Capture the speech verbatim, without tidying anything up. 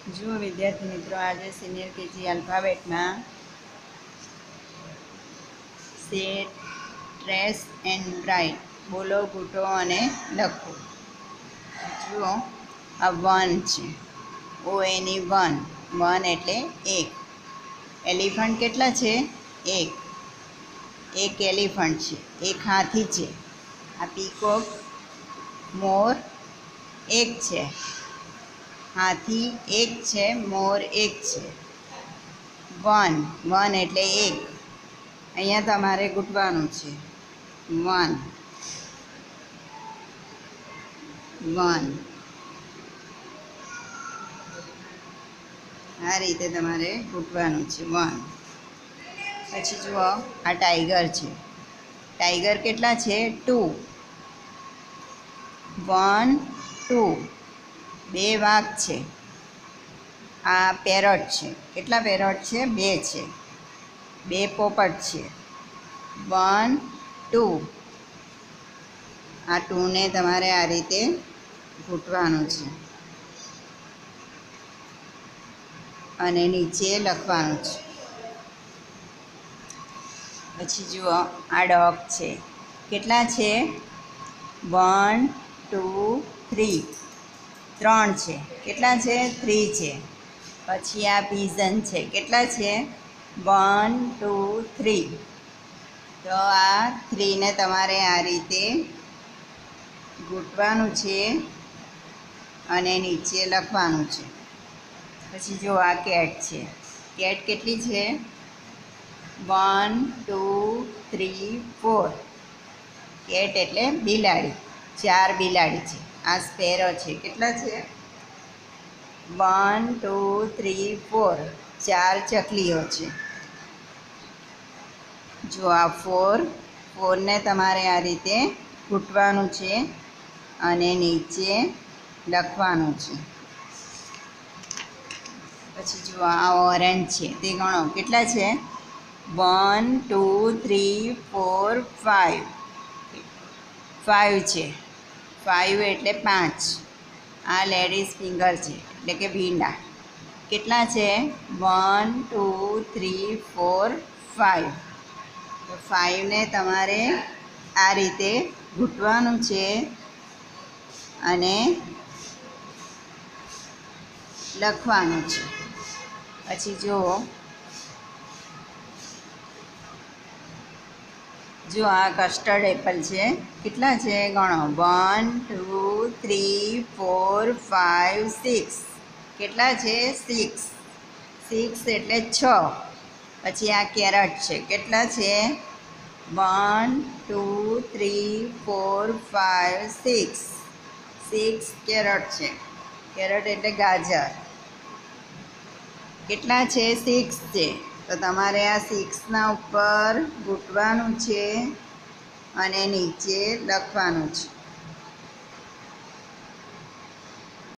જો વિદ્યાર્થી મિત્રો, આજે સિનિયર કેજી આલ્ફાબેટમાં સેટ, ટ્રેસ એન્ડ બ્રાઇટ બોલો, ઘૂંટો અને લખો. જુઓ, આ વન છે. ઓ એની વન. વન એટલે એક. એલિફન્ટ કેટલા છે? એક. એક એલિફન્ટ છે. એક હાથી છે. આ પીકોક, મોર એક છે. હાથી એક છે, મોર એક છે. વન. વન એટલે એક. અહીંયા તમારે ઘૂંટવાનું છે. વન વન આ રીતે તમારે ઘૂંટવાનું છે. વન. પછી જુઓ, આ ટાઈગર છે. ટાઈગર કેટલા છે? ટુ. One two. બે વાઘ છે. આ પેરોટ છે. કેટલા પેરોટ છે? બે છે. બે પોપટ છે. One two. આ ટુને તમારે આ રીતે ઘૂંટવાનું છે અને નીચે લખવાનું છે. પછી જુઓ, આ ડોગ છે. કેટલા છે? One two three. ત્રણ છે. કેટલા છે? થ્રી છે. પછી આ પીઝન છે. કેટલા છે? One two three. તો આ થ્રીને તમારે આ રીતે ઘૂંટવાનું છે અને નીચે લખવાનું છે. પછી જો, આ કેટ છે. કેટ કેટલી છે? One two three four. Cat એટલે બિલાડી. ચાર બિલાડી છે. આ સ્પેરો છે. કેટલા છે? One two three four. ચાર ચકલીઓ છે. જો, આ ફોર. ફોરને તમારે આ રીતે ઘૂંટવાનું છે અને નીચે લખવાનું છે. પછી જુઓ, આ ઓરેન્જ છે. તે ગણો. કેટલા છે? One two three four five. Five છે. ફાઇવ એટલે પાંચ. આ લેડીઝ ફિંગર છે, એટલે કે ભીંડા. કેટલા છે? One two three four five. તો ફાઇવને તમારે આ રીતે ઘૂંટવાનું છે અને લખવાનું છે. પછી જુઓ, જો આ કસ્ટર્ડ એપલ છે. કેટલા છે? ગણો. One two three four five six. કેટલા છે? સિક્સ. સિક્સ એટલે છ. પછી આ કેરટ છે. કેટલા છે? One two three four five six. Six carrot છે. કેરટ એટલે ગાજર. કેટલા છે? સિક્સ છે. તો તમારે આ સિક્સના ઉપર ઘૂંટવાનું છે અને નીચે લખવાનું છે.